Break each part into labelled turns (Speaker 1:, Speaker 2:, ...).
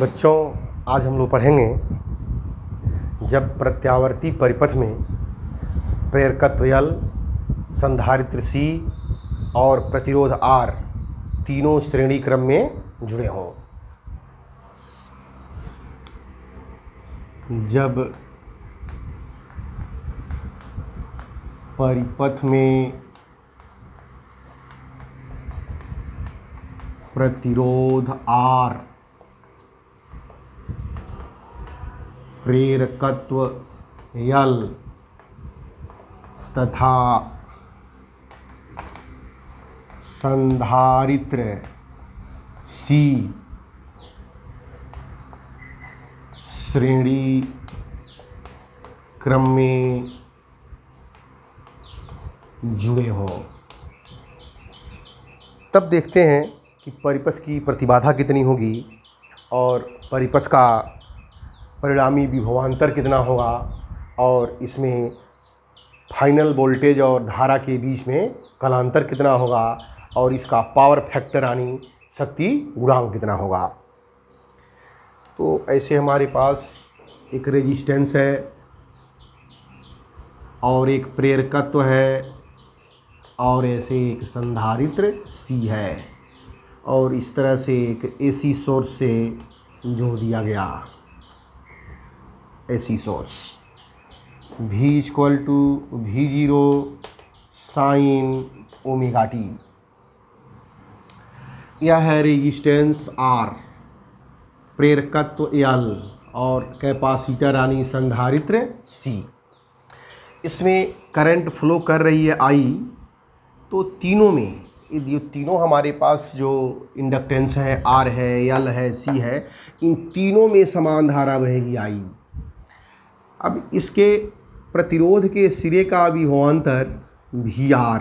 Speaker 1: बच्चों, आज हम लोग पढ़ेंगे जब प्रत्यावर्ती परिपथ में प्रेरकत्व L, संधारित्र C और प्रतिरोध R तीनों श्रेणी क्रम में जुड़े हों। जब परिपथ में प्रतिरोध R, प्रेरकत्व L तथा संधारित्र C श्रेणी क्रम में जुड़े हों, तब देखते हैं कि परिपथ की प्रतिबाधा कितनी होगी और परिपथ का परिणामी विभवांतर कितना होगा और इसमें फाइनल वोल्टेज और धारा के बीच में कालांतर कितना होगा और इसका पावर फैक्टर यानी शक्ति गुणांक कितना होगा। तो ऐसे हमारे पास एक रेजिस्टेंस है और एक प्रेरकत्व है और ऐसे एक संधारित्र C है और इस तरह से एक AC सोर्स से जोड़ दिया गया। AC source V = V0 sine omega t। यह है रेजिस्टेंस R, प्रेरकत्व L और कैपेसिटर यानी संधारित्र C। इसमें करंट फ्लो कर रही है I। तो तीनों में ये तीनों हमारे पास जो इंडक्टेंस है R है, L है, C है, इन तीनों में समान धारा बहेगी I। अब इसके प्रतिरोध के सिरे का विभवांतर VR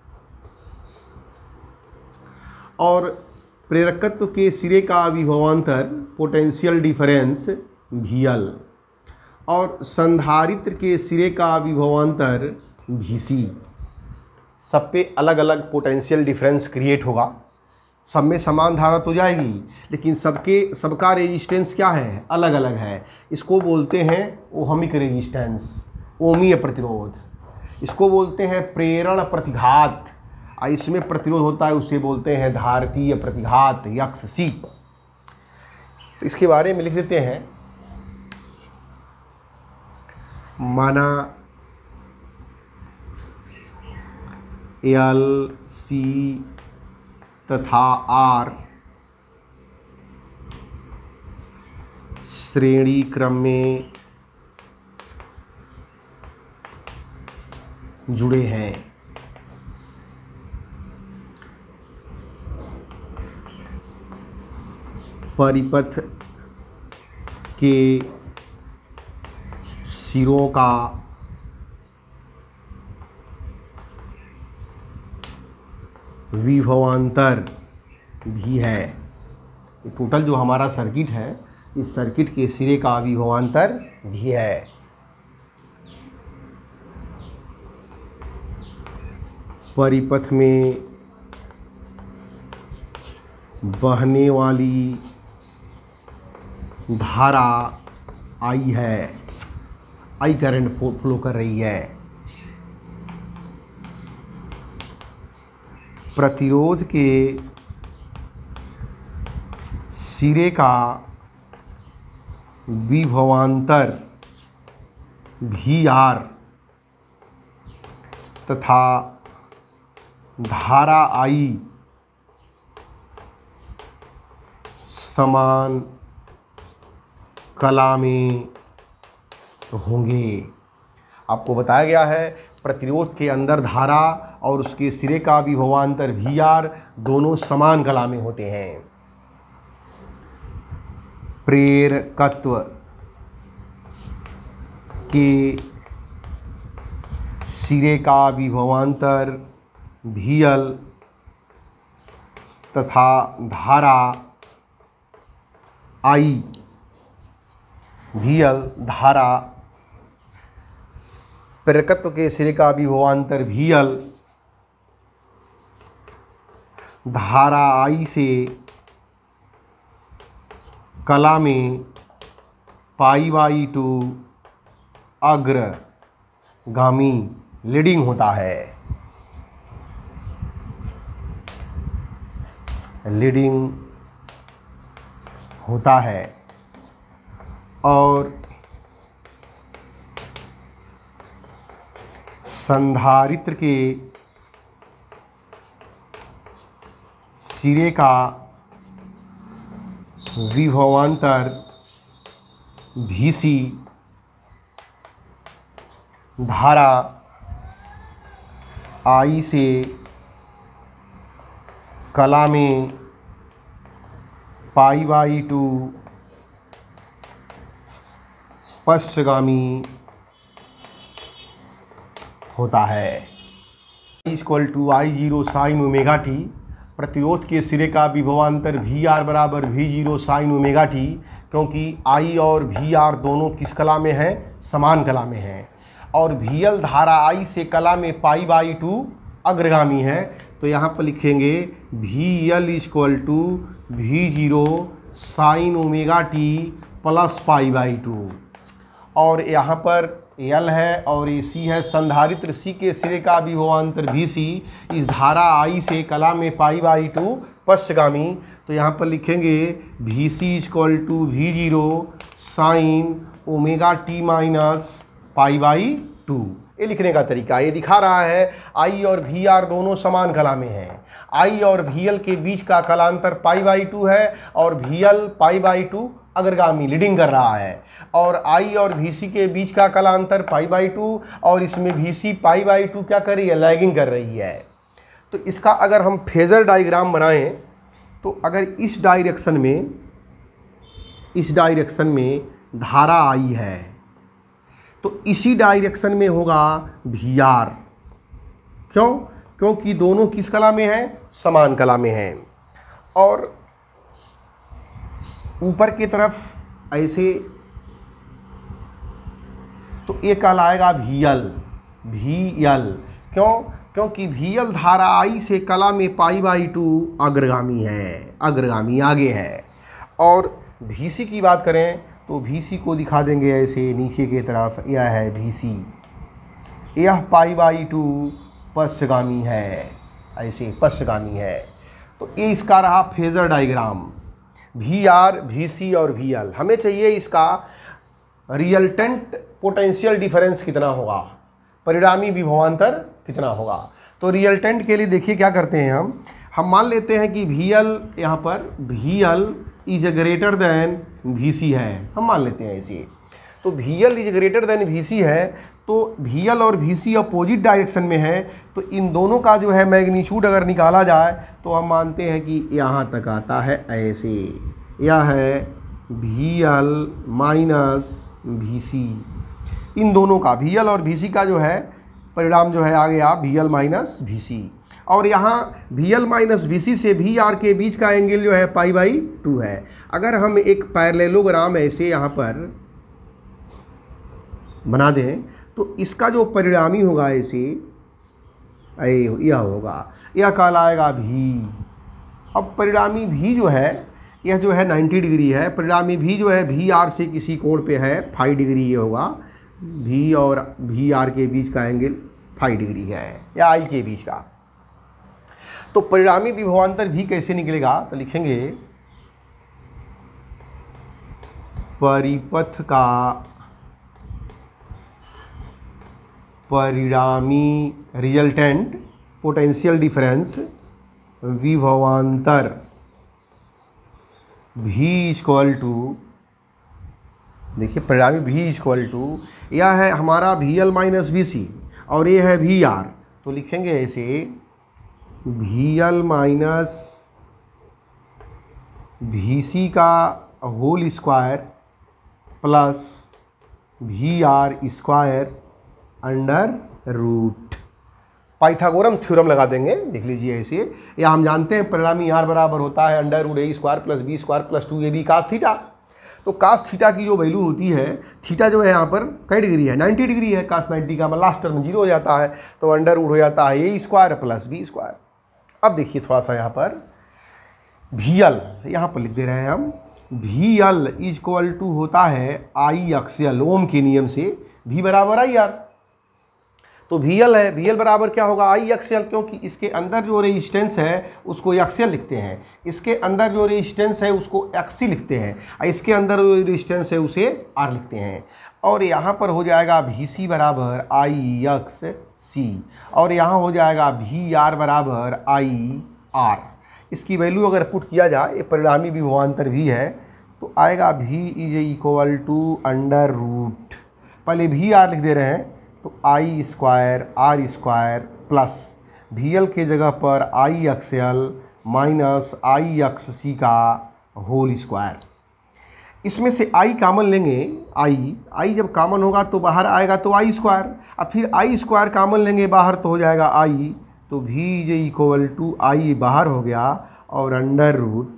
Speaker 1: और प्रेरकत्व के सिरे का विभवांतर पोटेंशियल डिफरेंस VL और संधारित्र के सिरे का विभवांतर VC। सब पे अलग अलग पोटेंशियल डिफरेंस क्रिएट होगा। सब में समान धारा तो जाएगी लेकिन सबका रेजिस्टेंस क्या है, अलग अलग है। इसको बोलते हैं ओहमिक रेजिस्टेंस, ओमीय प्रतिरोध। इसको बोलते हैं प्रेरण प्रतिघात और इसमें प्रतिरोध होता है उसे बोलते हैं धारितीय प्रतिघात XC। तो इसके बारे में लिख देते हैं। माना L, C तथा R श्रेणी क्रम में जुड़े हैं। परिपथ के सिरों का विभवांतर भी है। टोटल जो हमारा सर्किट है, इस सर्किट के सिरे का विभवांतर भी है। परिपथ में बहने वाली धारा I है, I करंट फ्लो कर रही है। प्रतिरोध के सिरे का विभवांतर VR तथा धारा I समान कला में होंगे। आपको बताया गया है प्रतिरोध के अंदर धारा और उसके सिरे का विभवांतर VR दोनों समान कला में होते हैं। प्रेरकत्व के सिरे का विभवांतर VL तथा धारा I, VL धारा प्रेरकत्व के सिरे का विभवांतर VL धारा I से कला में π/2 अग्रगामी लीडिंग होता है, लीडिंग होता है। और संधारित्र के सिरे का विभवांतर Vc धारा I से कला में π/2 पश्चगामी होता है। = I0 sin ωt, प्रतिरोध के सिरे का विभवांतर VR बराबर V0 sin ωt, क्योंकि I और VR दोनों किस कला में हैं? समान कला में हैं। और VL धारा I से कला में π/2 अग्रगामी है, तो यहाँ पर लिखेंगे VL = V0 sin ωt plus π/2। और यहाँ पर L है और AC है। संधारित्र C के सिरे का विभवांतर Vc इस धारा I से कला में π/2 पश्चगामी, तो यहाँ पर लिखेंगे Vc = V0 sin ωt minus π/2। ये लिखने का तरीका ये दिखा रहा है I और VR दोनों समान कला में हैं। I और VL के बीच का कलांतर π/2 है और VL π/2 अग्रगामी लीडिंग कर रहा है, और I और VC के बीच का कलांतर π/2 और इसमें VC π/2 क्या कर रही है? लैगिंग कर रही है। तो इसका अगर हम फेजर डायग्राम बनाएं तो अगर इस डायरेक्शन में धारा I है तो इसी डायरेक्शन में होगा VR। क्यों? क्योंकि दोनों किस कला में हैं? समान कला में हैं। और ऊपर की तरफ ऐसे तो ये कहलाएगा VL। क्यों? क्योंकि VL धारा I से कला में π/2 अग्रगामी है, अग्रगामी आगे है। और VC की बात करें तो VC को दिखा देंगे ऐसे नीचे की तरफ, यह है VC, यह π/2 पश्चगामी है, ऐसे पश्चगामी है। तो ये इसका रहा फेजर डायग्राम VR, VC और VL। हमें चाहिए इसका रिजल्टेंट पोटेंशियल डिफरेंस कितना होगा, परिणामी विभवांतर कितना होगा। तो रिजल्टेंट के लिए देखिए क्या करते हैं हम मान लेते हैं कि VL यहाँ पर VL is greater than VC है, हम मान लेते हैं ऐसे। तो VL is greater than VC है, तो VL और VC अपोजिट डायरेक्शन में है, तो इन दोनों का जो है मैग्नीट्यूड अगर निकाला जाए तो हम मानते हैं कि यहाँ तक आता है ऐसे, यह है VL माइनस VC। इन दोनों का VL और VC का जो है परिणाम जो है आ गया VL माइनस VC। और यहाँ VL माइनस VC से VR के बीच का एंगल जो है π/2 है। अगर हम एक पैरेललोग्राम ऐसे यहाँ पर बना दें तो इसका जो परिणामी होगा ऐसे यह होगा, यह कहलाएगा V। अब परिणामी V जो है यह जो है 90 डिग्री है, परिणामी V जो है VR से किसी कोण पे है 5 डिग्री, ये होगा V और VR के बीच का एंगल 5 डिग्री है, या I के बीच का। तो परिणामी विभवांतर V कैसे निकलेगा? तो लिखेंगे परिपथ का परिणामी रिजल्टेंट पोटेंशियल डिफरेंस विभवांतर V = देखिए परिणामी V = यह है हमारा VL माइनस VC और ये है VR। तो लिखेंगे ऐसे VL माइनस VC का whole square plus VR square under root. Pythagoras theorem लगा देंगे, देख लीजिए ऐसे। या हम जानते हैं परिणामी R बराबर होता है √a² plus b² plus 2ab cos theta. तो cos थीटा की जो वैल्यू होती है, थीटा जो है यहाँ पर कई डिग्री है? 90 डिग्री है। cos 90 का लास्ट टर्म 0 हो जाता है, तो अंडर रूट हो जाता है a² प्लस b²। अब देखिए थोड़ा सा यहाँ पर VL यहाँ पर लिख दे रहे हैं हम V L is equal to होता है आई एक्सएल, ओम के नियम से वी बराबर आई आर। तो वी एल है, वी एल बराबर क्या होगा आई एक्सएल, क्योंकि इसके अंदर जो रेजिस्टेंस है उसको एक्सएल लिखते हैं, इसके अंदर जो रेजिस्टेंस है उसको एक्सी लिखते हैं, और इसके अंदर जो रेजिस्टेंस है उसे आर लिखते हैं। और यहाँ पर हो जाएगा वी सी बराबर आई एक्स सी, और यहाँ हो जाएगा वी आर बराबर आई आर। इसकी वैल्यू अगर पुट किया जाए, ये परिणामी विभवांतर भी है, तो आएगा V is equal to under root, पहले वी आर लिख दे रहे हैं तो I square R square plus V L के जगह पर I X L minus I X C का होल स्क्वायर। इसमें से आई कॉमन लेंगे, आई जब कॉमन होगा तो बाहर आएगा तो आई स्क्वायर, और फिर आई स्क्वायर कॉमन लेंगे बाहर तो हो जाएगा आई, तो V is equal to I बाहर हो गया और under root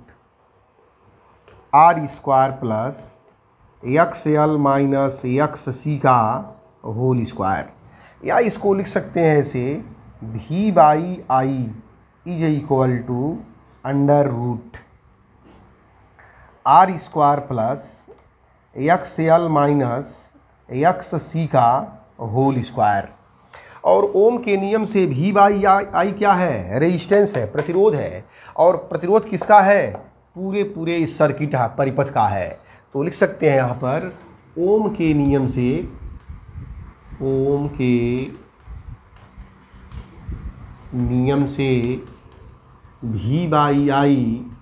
Speaker 1: R square plus X L minus X C का होल स्क्वायर। या इसको लिख सकते हैं ऐसे V by I is equal to under root R square plus X L minus X C का होल स्क्वायर। और ओम के नियम से वी बाई आई क्या है, रेजिस्टेंस है, प्रतिरोध है, और प्रतिरोध किसका है, पूरे इस सर्किट परिपथ का है। तो लिख सकते हैं यहाँ पर ओम के नियम से, ओम के नियम से वी बाई आई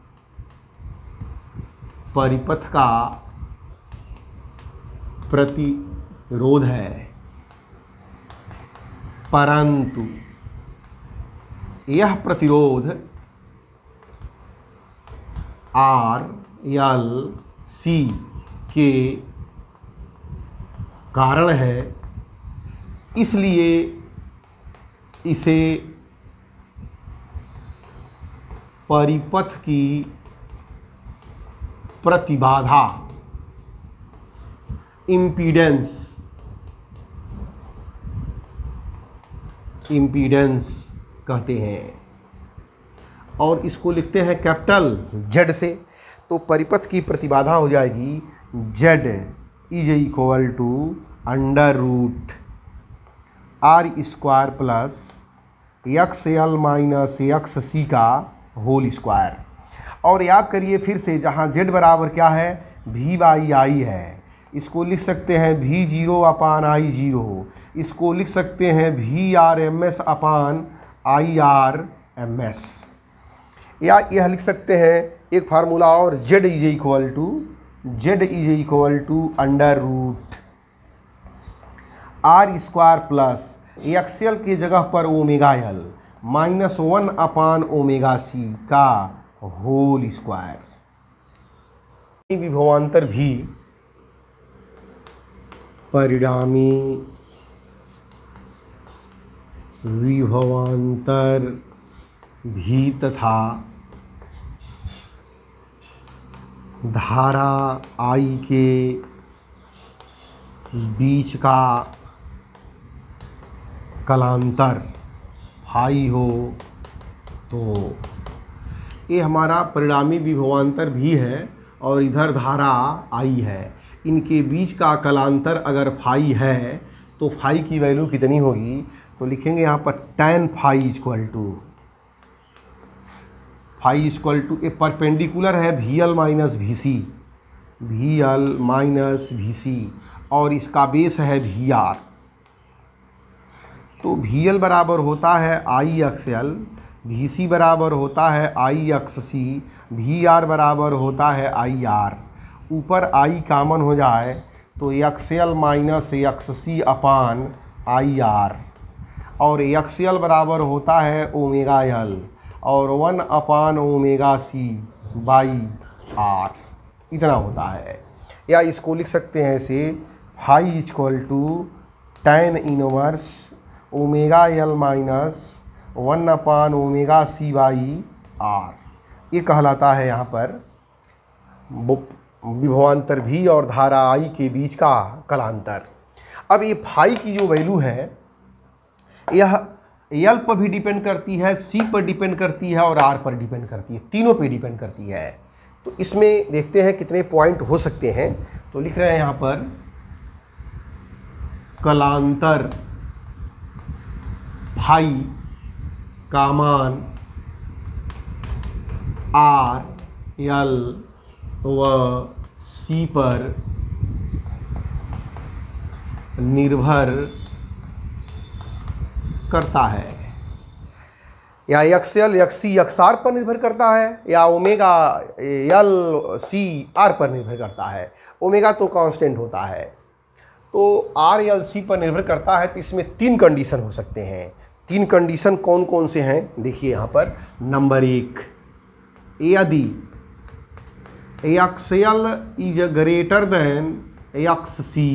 Speaker 1: परिपथ का प्रतिरोध है, परंतु यह प्रतिरोध आर एल सी के कारण है, इसलिए इसे परिपथ की प्रतिबाधा इम्पीडेंस कहते हैं, और इसको लिखते हैं कैपिटल जेड से। तो परिपथ की प्रतिबाधा हो जाएगी Z is equal to under root R square plus X L minus X C का होल स्क्वायर। और याद करिए फिर से, जहाँ जेड बराबर क्या है, वी बाई आई है, इसको लिख सकते हैं V zero upon I zero, इसको लिख सकते हैं V R M S upon I R M S, या यह लिख सकते हैं एक फार्मूला और Z is equal to under root R square plus X L के जगह पर omega L minus 1 upon omega C का होल स्क्वायर। विभवांतर भी, परिणामी विभवांतर भी तथा धारा आई के बीच का कलांतर फाई हो, तो ये हमारा परिणामी विभवांतर भी है और इधर धारा आई है, इनके बीच का कलांतर अगर फाई है तो फाई की वैल्यू कितनी होगी, तो लिखेंगे यहाँ पर tan phi equal to a perpendicular है V L minus V C और इसका बेस है वी आर। तो वी एल बराबर होता है I X L, V C बराबर होता है I X C, V R बराबर होता है आई आर। ऊपर आई कॉमन हो जाए तो X L minus X C upon I R, और एक्स एल बराबर होता है ओमेगा एल और 1 upon omega C by R, इतना होता है। या इसको लिख सकते हैं ऐसे phi equal to tan inverse omega L minus 1 upon omega C by R, ये कहलाता है यहाँ पर विभवांतर भी और धारा आई के बीच का कलांतर। अब ये फाई की जो वैल्यू है यह एल पर भी डिपेंड करती है, सी पर डिपेंड करती है और आर पर डिपेंड करती है, तीनों पे डिपेंड करती है। तो इसमें देखते हैं कितने पॉइंट हो सकते हैं। तो लिख रहे हैं यहाँ पर कलांतर फाई का मान आर एल व सी पर निर्भर करता है, या X L X C X R पर निर्भर करता है, या ओमेगा एल सी आर पर निर्भर करता है। ओमेगा तो कांस्टेंट होता है, तो आर एल सी पर निर्भर करता है। तो इसमें 3 कंडीशन हो सकते हैं। 3 कंडीशन कौन कौन से हैं देखिए यहाँ पर। नंबर 1, यदि X L is greater than X C,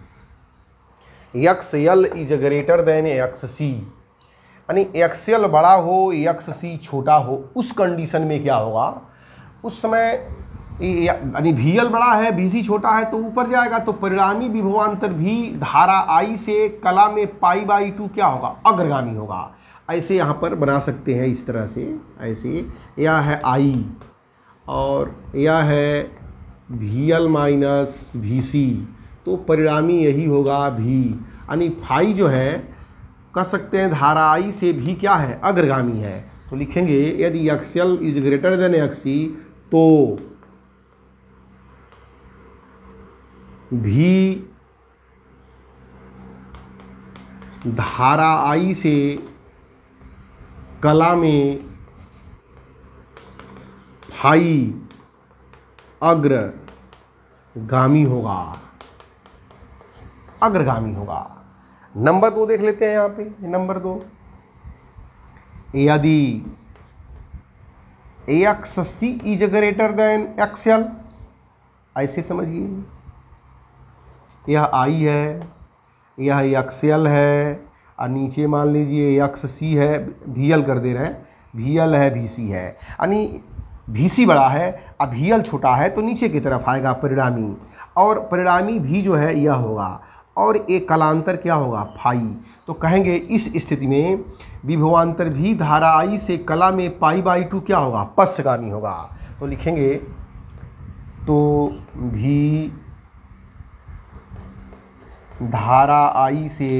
Speaker 1: X L is greater than X C, यानी एक्स एल बड़ा हो एक्स सी छोटा हो, उस कंडीशन में क्या होगा, उस समय यानी वी एल बड़ा है वी सी छोटा है तो ऊपर जाएगा, तो परिणामी विभवांतर भी धारा आई से कला में π/2 क्या होगा, अग्रगामी होगा। ऐसे यहाँ पर बना सकते हैं इस तरह से, ऐसे यह है आई और यह है V L minus V C, तो परिणामी यही होगा भी, यानी फाई जो है कह सकते हैं धारा आई से भी क्या है, अग्रगामी है। तो लिखेंगे यदि X L is greater than X C तो भी धारा आई से कला में फाई अग्रगामी होगा, अग्रगामी होगा। नंबर 2 देख लेते हैं यहाँ पे। नंबर 2, यदि X C is greater than X L, ऐसे समझिए, यह आई है, यह एक्स एल है और नीचे मान लीजिए एक्स सी है, वी एल कर दे रहे हैं, वी एल है वी सी है, यानी वी सी बड़ा है और वी एल छोटा है तो नीचे की तरफ आएगा परिणामी, और परिणामी भी जो है यह होगा, और एक कलांतर क्या होगा, फाई। तो कहेंगे इस स्थिति में विभवांतर भी धारा आई से कला में π/2 क्या होगा, पश्चगामी होगा। तो लिखेंगे तो भी धारा आई से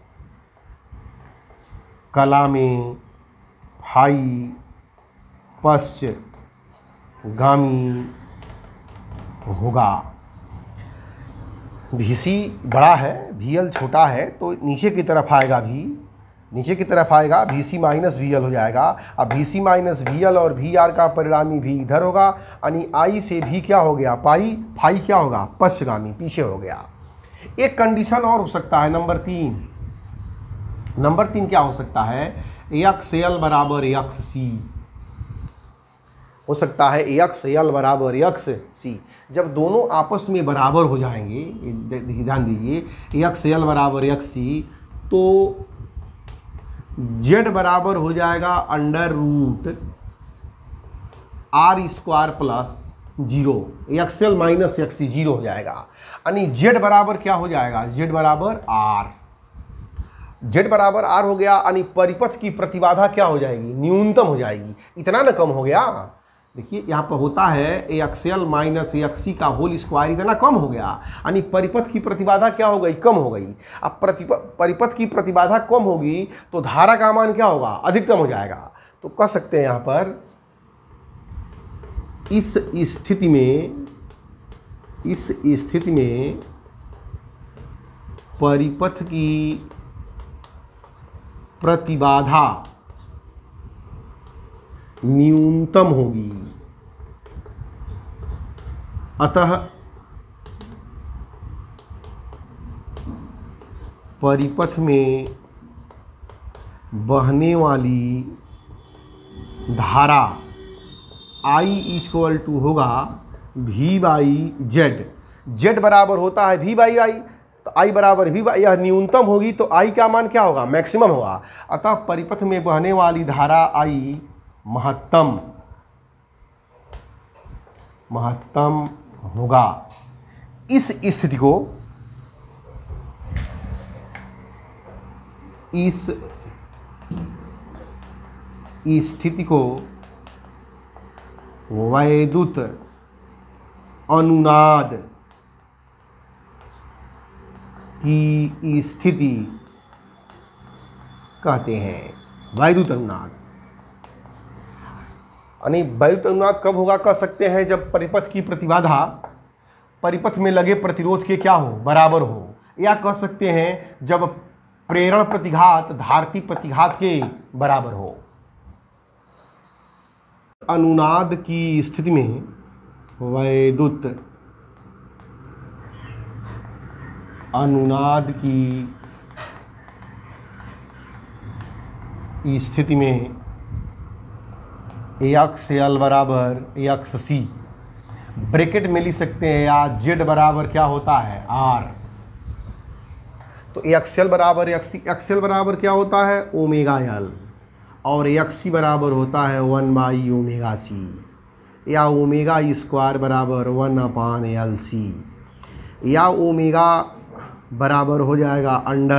Speaker 1: कला में फाई पश्चगामी होगा। वी सी बड़ा है वी एल छोटा है तो नीचे की तरफ आएगा, भी नीचे की तरफ आएगा, V C minus V L हो जाएगा। अब V C minus V L और वी आर का परिणामी भी इधर होगा, यानी आई से भी क्या हो गया, पाई, फाई क्या होगा, पश्चगामी, पीछे हो गया। एक कंडीशन और हो सकता है नंबर 3। नंबर 3 क्या हो सकता है, एक्स एल बराबर एक्स सी हो सकता है, एक्स एल बराबर एक्स सी। जब दोनों आपस में बराबर हो जाएंगे, ध्यान दीजिए, एक्स एल बराबर एक्स सी, तो जेड बराबर हो जाएगा under root R square plus 0, X L minus X C 0 हो जाएगा, यानी जेड बराबर क्या हो जाएगा, जेड बराबर आर। जेड बराबर आर हो गया, यानी परिपथ की प्रतिबाधा क्या हो जाएगी, न्यूनतम हो जाएगी। इतना ना कम हो गया, देखिए यहाँ पर होता है X L minus X C का होल स्क्वायर, इतना कम हो गया, यानी परिपथ की प्रतिबाधा क्या हो गई, कम हो गई। अब परिपथ की प्रतिबाधा कम होगी तो धारा का मान क्या होगा, अधिकतम हो जाएगा। तो कह सकते हैं यहाँ पर इस स्थिति में परिपथ की प्रतिबाधा न्यूनतम होगी, अतः परिपथ में बहने वाली धारा I = होगा V/Z। Z बराबर होता है V/I, तो I बराबर V, यह न्यूनतम होगी तो I का मान क्या होगा, मैक्सिमम होगा। अतः परिपथ में बहने वाली धारा I महत्तम होगा। इस स्थिति को वैद्युत अनुनाद की स्थिति कहते हैं। वैद्युत अनुनाद यानी वैद्युत अनुनाद कब होगा कह सकते हैं, जब परिपथ की प्रतिबाधा परिपथ में लगे प्रतिरोध के क्या हो, बराबर हो, या कह सकते हैं जब प्रेरण प्रतिघात धारती प्रतिघात के बराबर हो। अनुनाद की स्थिति में वैद्युत अनुनाद की स्थिति में AXL बराबर AXC ब्रैकेट में लिख सकते हैं, या Z बराबर क्या होता है R। तो AXL बराबर XL बराबर क्या होता है ओमेगा L, और AXC बराबर होता है 1/ωc, या ओमेगा स्क्वायर बराबर 1/LC, या ओमेगा बराबर हो जाएगा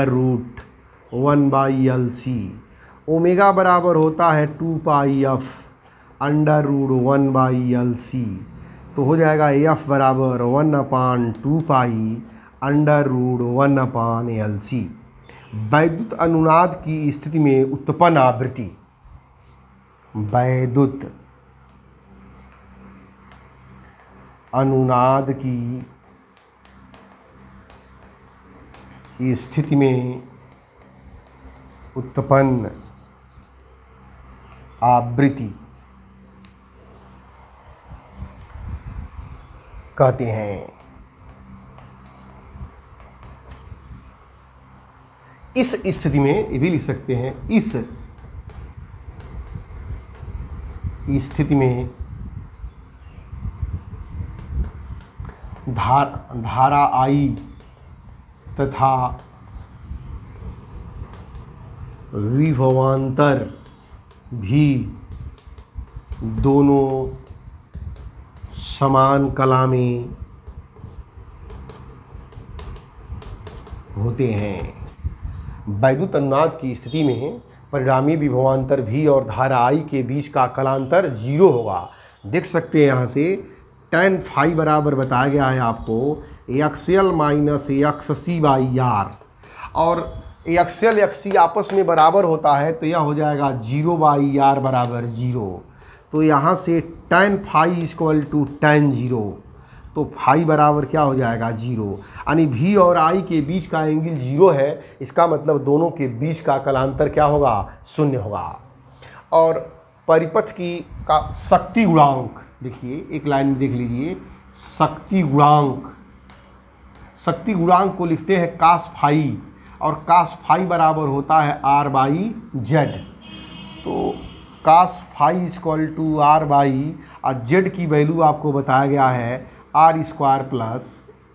Speaker 1: √1/LC। ओमेगा बराबर होता है 2πf √1/LC, तो हो जाएगा F बराबर 1/2π √1/LC। वैद्युत अनुनाद की स्थिति में उत्पन्न आवृत्ति, वैद्युत अनुनाद की स्थिति में उत्पन्न आवृत्ति कहते हैं। इस स्थिति में ये भी लिख सकते हैं, इस स्थिति में धारा I तथा विभवांतर भी दोनों समान कला में होते हैं। वैद्युत अनुनाद की स्थिति में परिणामी विभवांतर V और धारा I के बीच का कलांतर 0 होगा। देख सकते हैं यहाँ से tan phi बराबर बताया गया है आपको AXL माइनस AXC/R, और AXL XC आपस में बराबर होता है तो यह हो जाएगा 0/R बराबर 0। तो यहाँ से tan phi equal to tan 0, तो phi बराबर क्या हो जाएगा 0, यानी V और I के बीच का एंगल 0 है, इसका मतलब दोनों के बीच का कलांतर क्या होगा 0 होगा। और परिपथ की का शक्ति गुणांक देखिए, एक लाइन में देख लीजिए, शक्ति गुणांक को लिखते हैं cos phi, और cos phi बराबर होता है R/Z। तो cos phi equal to R/, और Z की वैल्यू आपको बताया गया है R² plus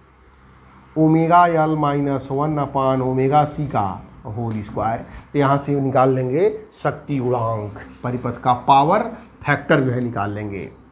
Speaker 1: ωL minus 1/ωc का होल स्क्वायर। तो यहाँ से निकाल लेंगे शक्ति गुणांक, परिपथ का पावर फैक्टर जो है निकाल लेंगे।